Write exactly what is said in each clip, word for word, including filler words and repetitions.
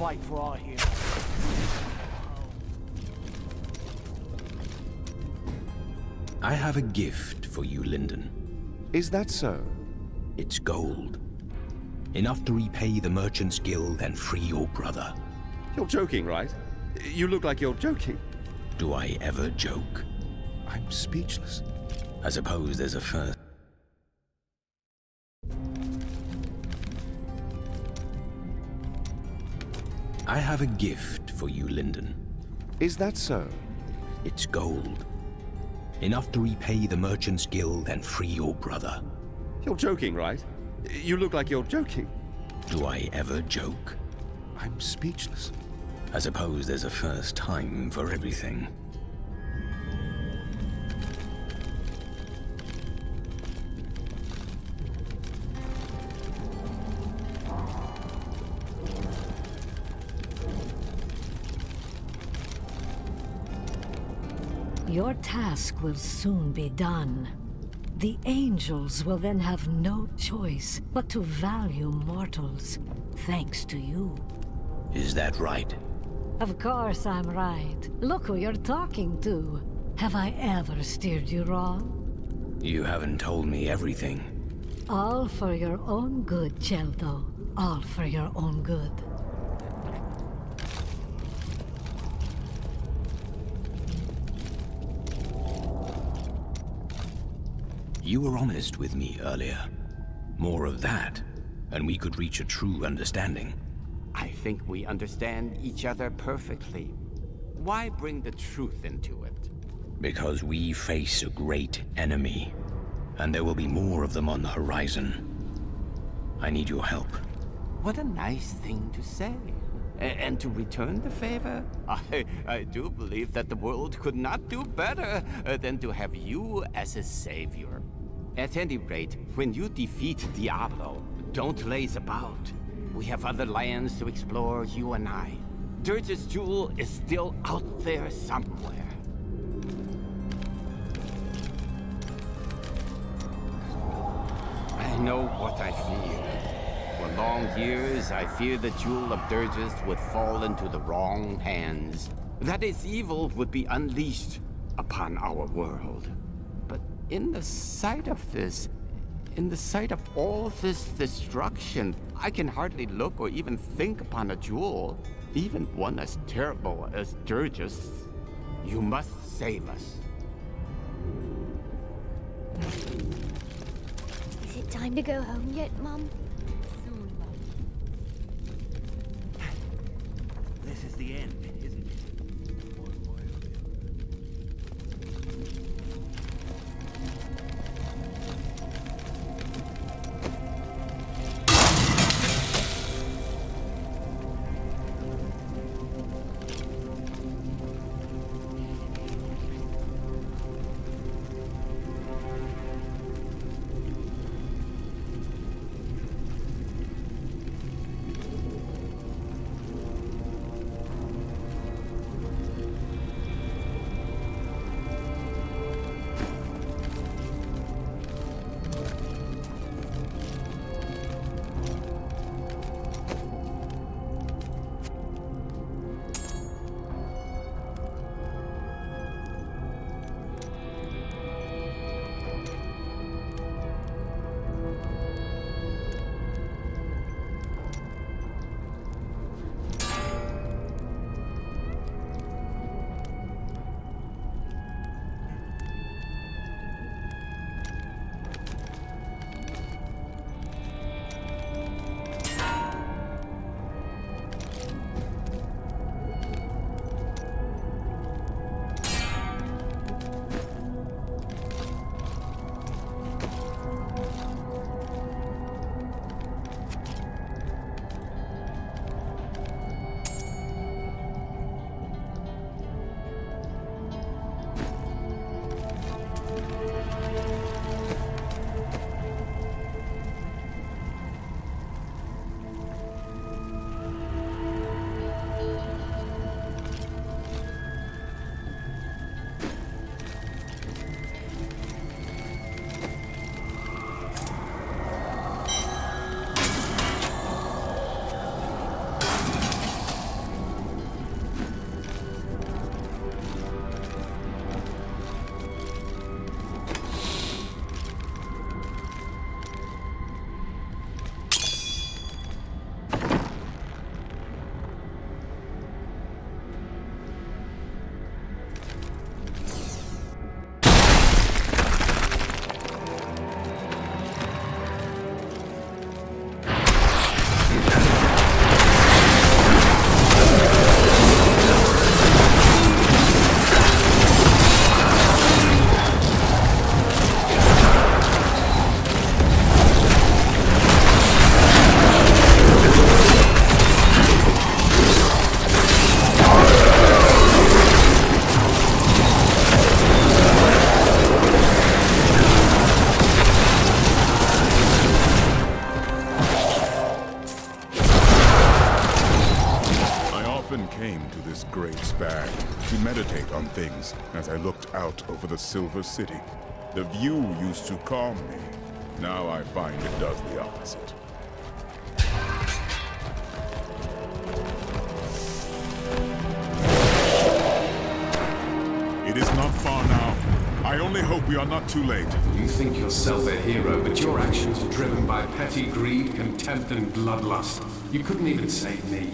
fight for our hero. I have a gift for you, Lyndon. Is that so? It's gold. Enough to repay the Merchants Guild and free your brother. You're joking, right? You look like you're joking. Do I ever joke? I'm speechless. I suppose there's a first. I have a gift for you, Lyndon. Is that so? It's gold. Enough to repay the Merchants Guild and free your brother. You're joking, right? You look like you're joking. Do I ever joke? I'm speechless. I suppose there's a first time for everything. Your task will soon be done. The angels will then have no choice but to value mortals, thanks to you. Is that right? Of course I'm right. Look who you're talking to. Have I ever steered you wrong? You haven't told me everything. All for your own good, Chelto. All for your own good. You were honest with me earlier. More of that, and we could reach a true understanding. I think we understand each other perfectly. Why bring the truth into it? Because we face a great enemy, and there will be more of them on the horizon. I need your help. What a nice thing to say. A and to return the favor, I, I do believe that the world could not do better uh, than to have you as a savior. At any rate, when you defeat Diablo, don't laze about. We have other lands to explore, you and I. Dirge's jewel is still out there somewhere. I know what I fear. For long years, I feared the jewel of Dirges would fall into the wrong hands. That its evil would be unleashed upon our world. But in the sight of this, in the sight of all this destruction, I can hardly look or even think upon a jewel, even one as terrible as Dirges. You must save us. Is it time to go home yet, Mum? This is the end, isn't it? was as I looked out over the Silver City. The view used to calm me. Now I find it does the opposite. It is not far now. I only hope we are not too late. You think yourself a hero, but your actions are driven by petty greed, contempt, and bloodlust. You couldn't even save me.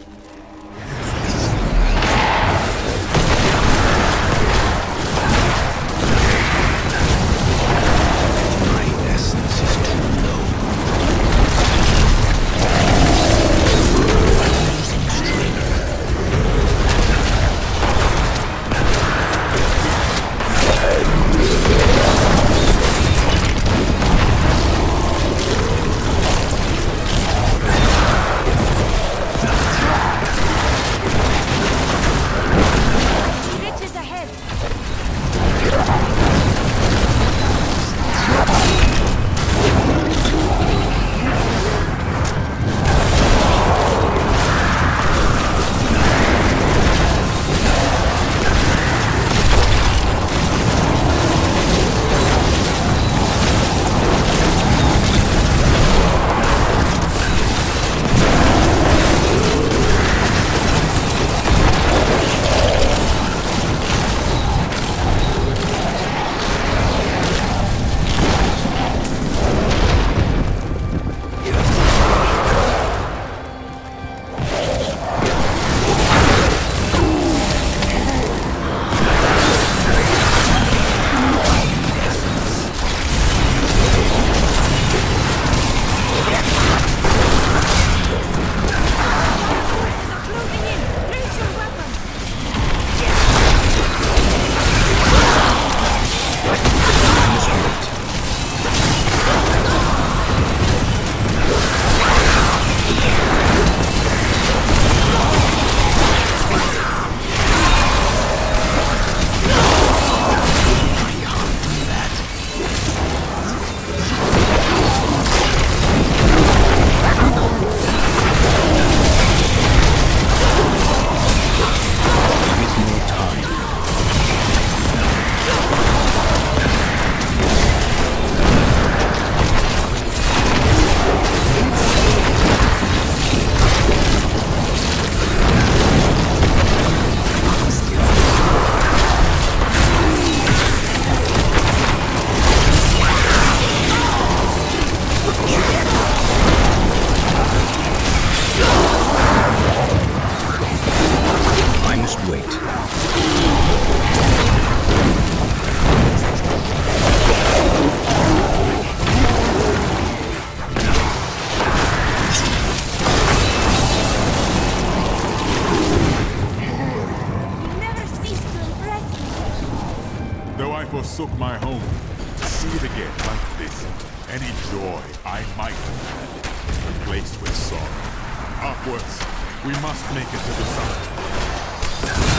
forsook my home, to see it again like this, any joy I might have had, replaced with sorrow. Upwards, we must make it to the summit.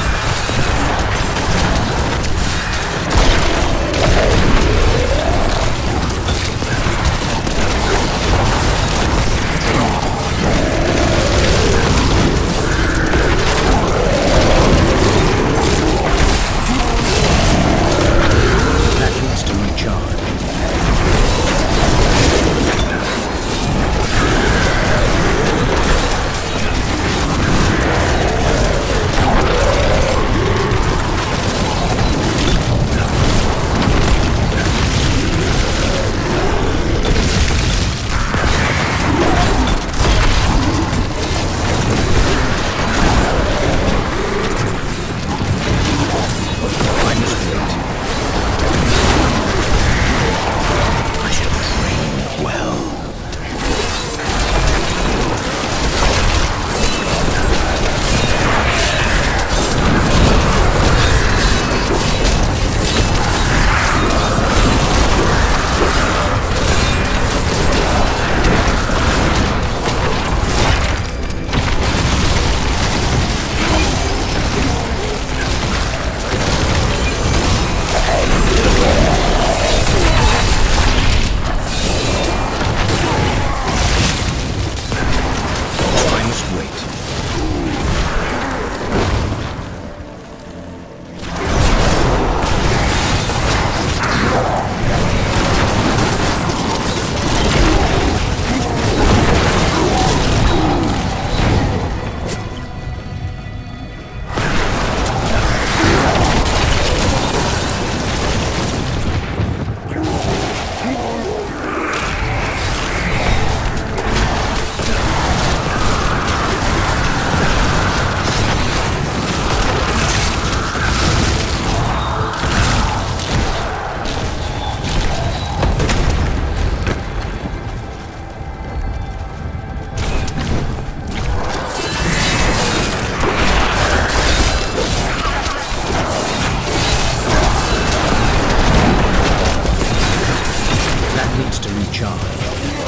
needs to recharge.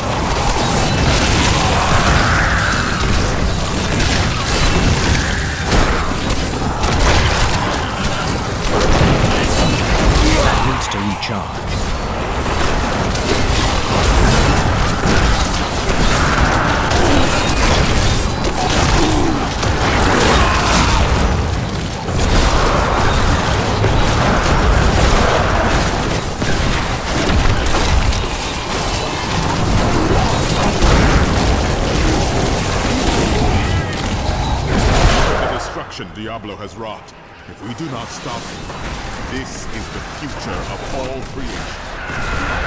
Needs to recharge. Diablo has wrought. If we do not stop it, this is the future of all creation.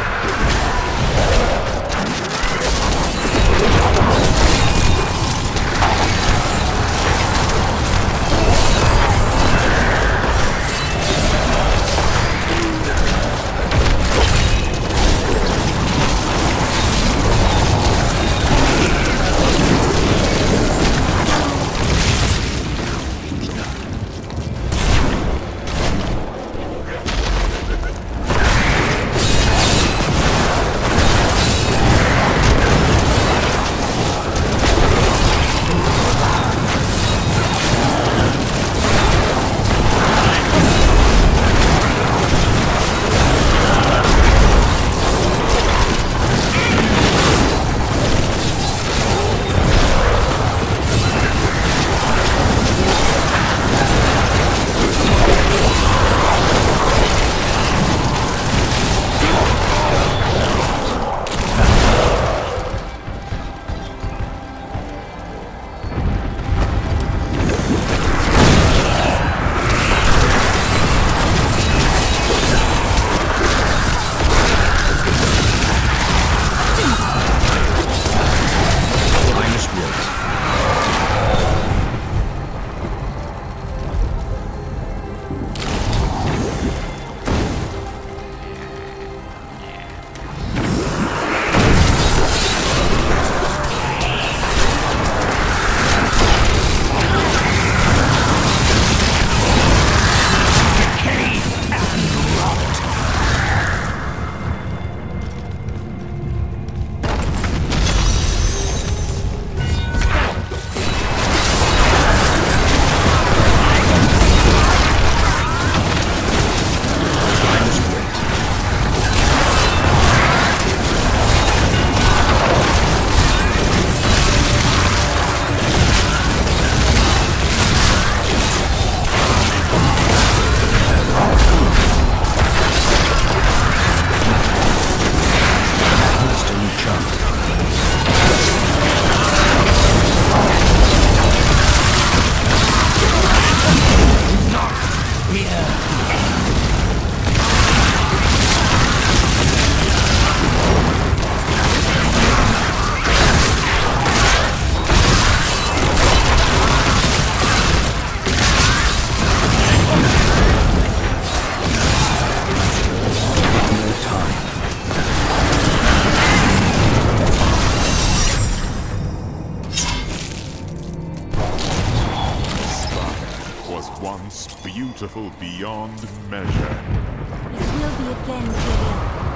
Once beautiful beyond measure. It will be again, Gideon.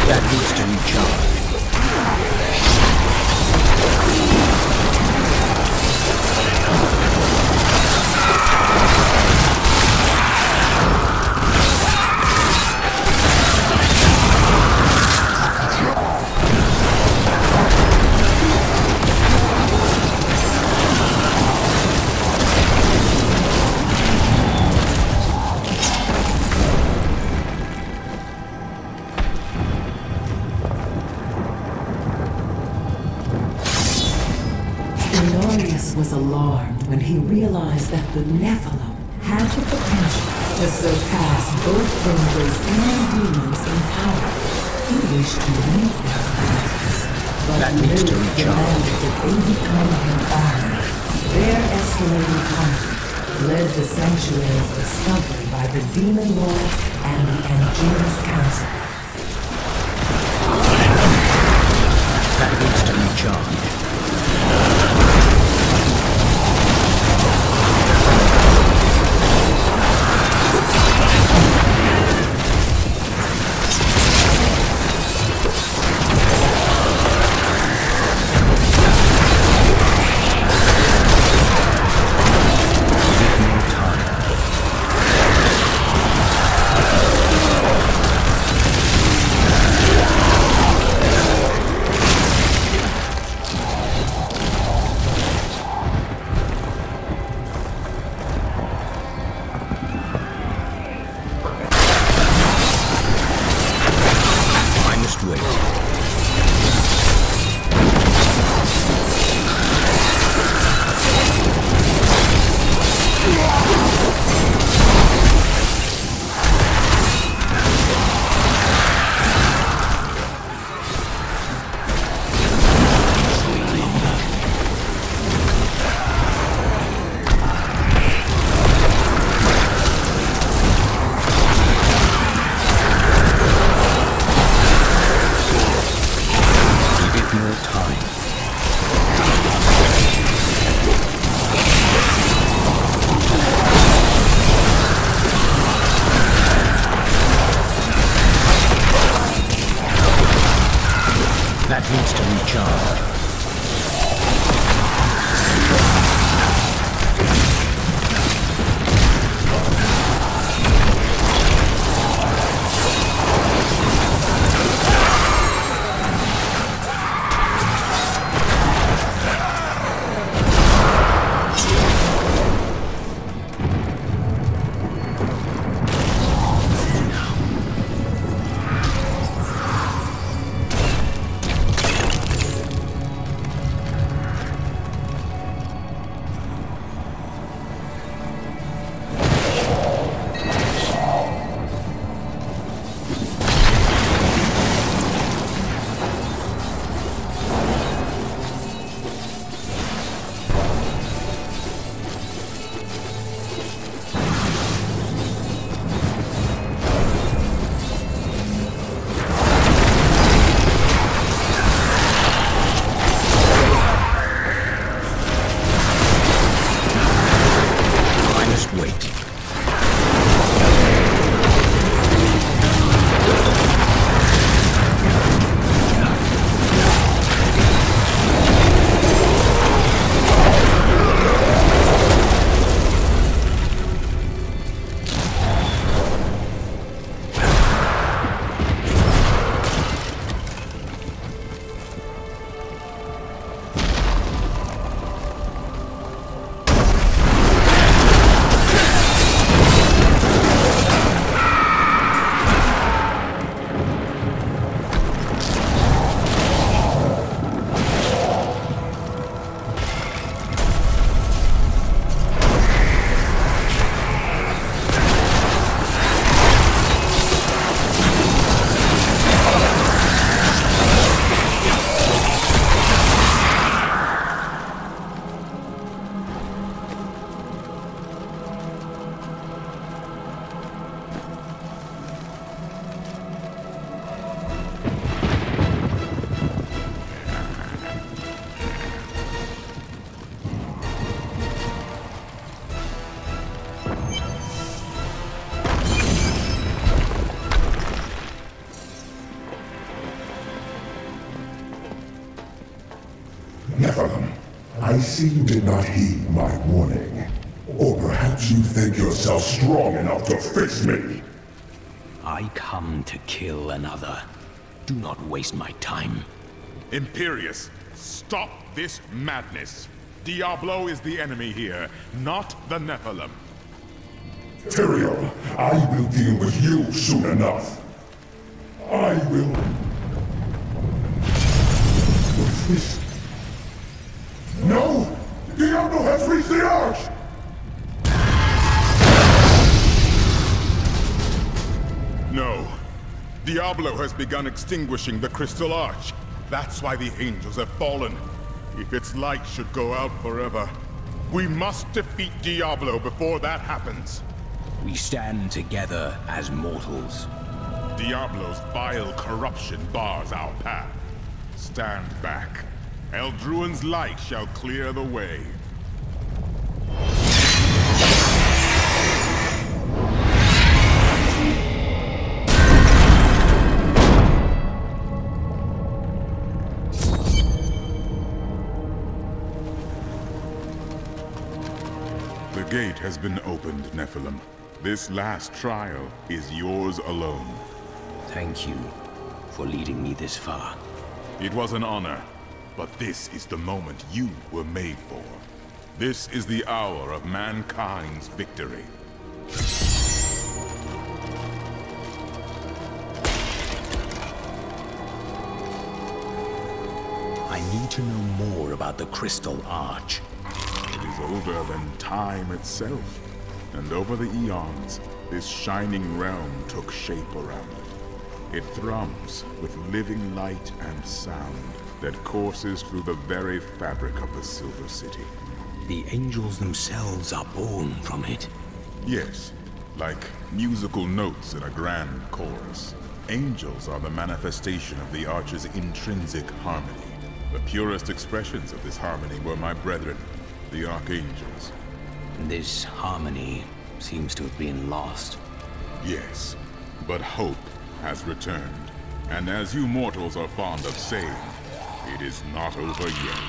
That needs to recharge. Was alarmed when he realized that the Nephilim had the potential to surpass both angels and demons in power. He wished to meet their plans, but that needs to Lilith demanded that they become an army. Their escalating conflict led the Sanctuary's discovery by the Demon Lords and the Angelus Council. That needs to recharge. That needs to recharge. I see you did not heed my warning. Or perhaps you think yourself strong enough to face me. I come to kill another. Do not waste my time. Imperius, stop this madness. Diablo is the enemy here, not the Nephilim. Tyrael, I will deal with you soon enough. I will... What's this? No! Diablo has reached the Arch! No. Diablo has begun extinguishing the Crystal Arch. That's why the angels have fallen. If its light should go out forever, we must defeat Diablo before that happens. We stand together as mortals. Diablo's vile corruption bars our path. Stand back. Eldruin's light shall clear the way. The gate has been opened, Nephilim. This last trial is yours alone. Thank you for leading me this far. It was an honor, but this is the moment you were made for. This is the hour of mankind's victory. I need to know more about the Crystal Arch. It is older than time itself, and over the eons, this shining realm took shape around it. It thrums with living light and sound that courses through the very fabric of the Silver City. The angels themselves are born from it. Yes, like musical notes in a grand chorus. Angels are the manifestation of the Arch's intrinsic harmony. The purest expressions of this harmony were my brethren, the Archangels. This harmony seems to have been lost. Yes, but hope has returned. And as you mortals are fond of saying, it is not over yet.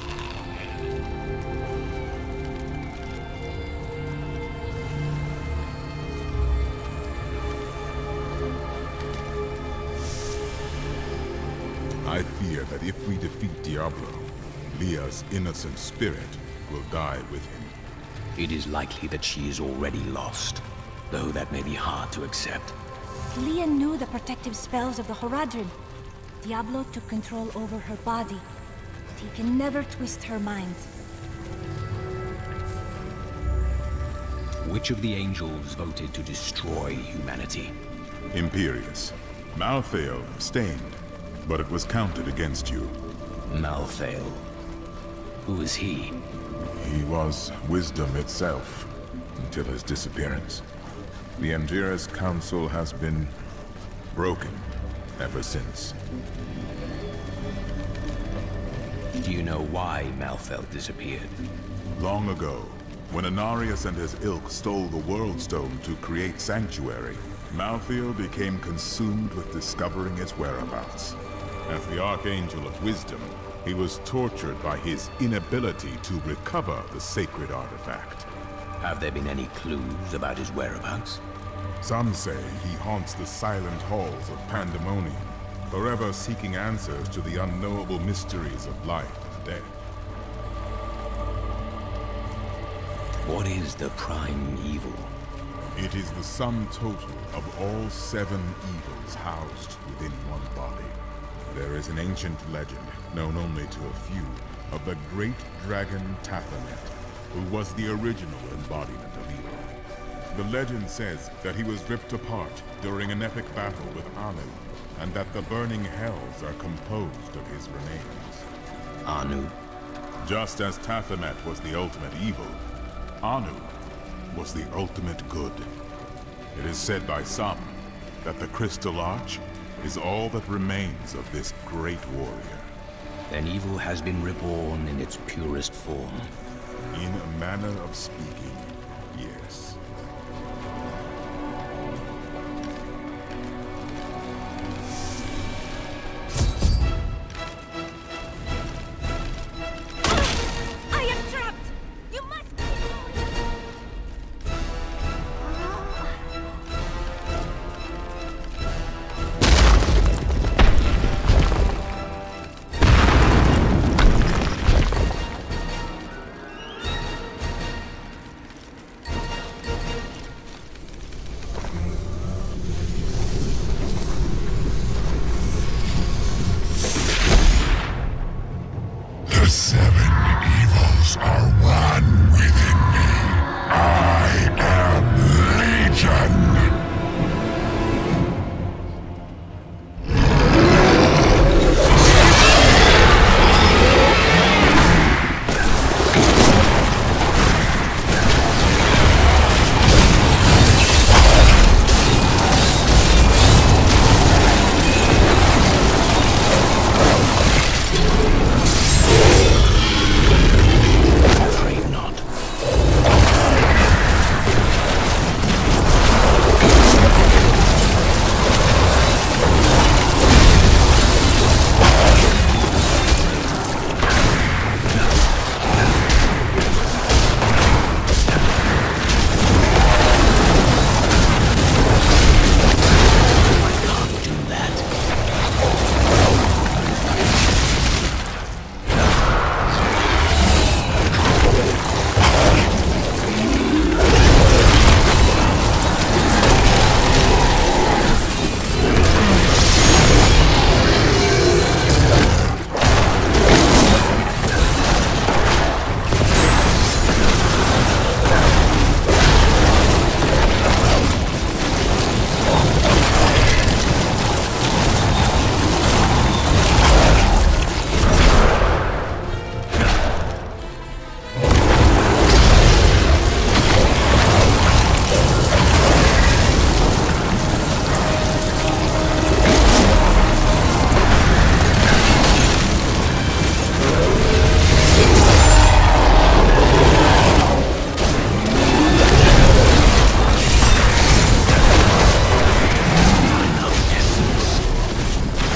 I fear that if we defeat Diablo, Leah's innocent spirit will die with him. It is likely that she is already lost, though that may be hard to accept. Leah knew the protective spells of the Horadrim. Diablo took control over her body, but he can never twist her mind. Which of the angels voted to destroy humanity? Imperius. Malthael abstained, but it was counted against you. Malthael. Who is he? He was wisdom itself, until his disappearance. The Angiras Council has been broken ever since. Do you know why Malthael disappeared? Long ago, when Inarius and his ilk stole the World Stone to create Sanctuary, Malthael became consumed with discovering its whereabouts. As the Archangel of Wisdom, he was tortured by his inability to recover the sacred artifact. Have there been any clues about his whereabouts? Some say he haunts the silent halls of Pandemonium, forever seeking answers to the unknowable mysteries of life and death. What is the prime evil? It is the sum total of all seven evils housed within one body. There is an ancient legend, known only to a few, of the great dragon Taphanet, who was the original embodiment of evil. The legend says that he was ripped apart during an epic battle with Anu, and that the burning hells are composed of his remains. Anu? Just as Taphanet was the ultimate evil, Anu was the ultimate good. It is said by some that the Crystal Arch is all that remains of this great warrior. Then evil has been reborn in its purest form. In a manner of speaking.